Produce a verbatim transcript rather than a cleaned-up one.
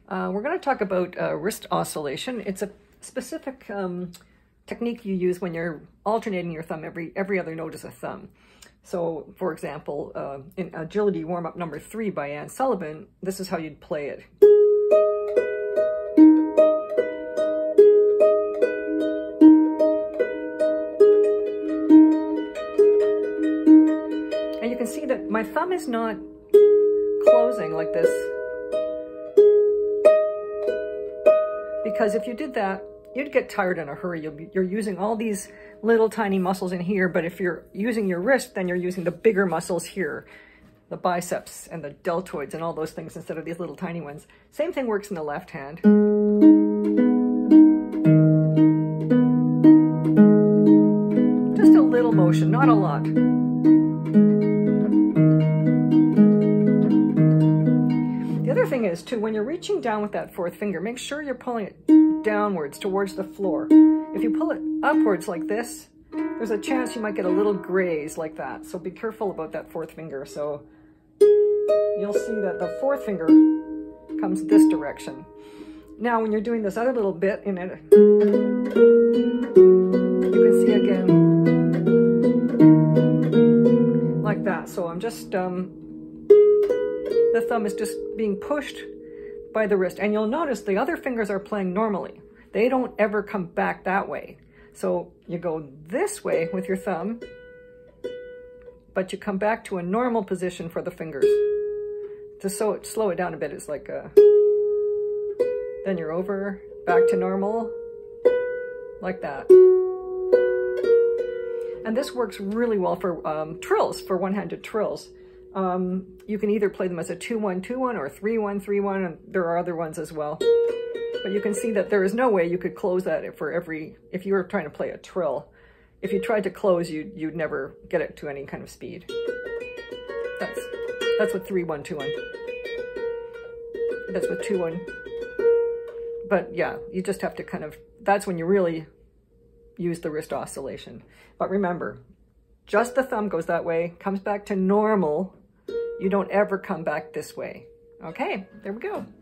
Uh, we're going to talk about uh, wrist oscillation. It's a specific um, technique you use when you're alternating your thumb. Every, every other note is a thumb. So, for example, uh, in Agility Warm-Up Number Three by Anne Sullivan, this is how you'd play it. And you can see that my thumb is not closing like this. Because if you did that, you'd get tired in a hurry. You'll be, you're using all these little tiny muscles in here, but if you're using your wrist, then you're using the bigger muscles here, the biceps and the deltoids and all those things instead of these little tiny ones. Same thing works in the left hand. Just a little motion, not a lot. The other thing is, too, when you're reaching down with that fourth finger, make sure you're pulling it downwards towards the floor. If you pull it upwards like this, there's a chance you might get a little graze like that. So be careful about that fourth finger. So you'll see that the fourth finger comes this direction. Now, when you're doing this other little bit in it, you can see again like that. So I'm just, um, the thumb is just being pushed by the wrist. And you'll notice the other fingers are playing normally. They don't ever come back that way. So you go this way with your thumb, but you come back to a normal position for the fingers. To so it, slow it down a bit, it's like a, then you're over, back to normal, like that. And this works really well for um, trills, for one-handed trills. Um, you can either play them as a two one two one or three one three one, and there are other ones as well. But you can see that there is no way you could close that for every, if you were trying to play a trill. If you tried to close, you'd, you'd never get it to any kind of speed. That's, that's with three one two one. That's with two one. But yeah, you just have to kind of, that's when you really use the wrist oscillation. But remember, just the thumb goes that way, comes back to normal. You don't ever come back this way. Okay, there we go.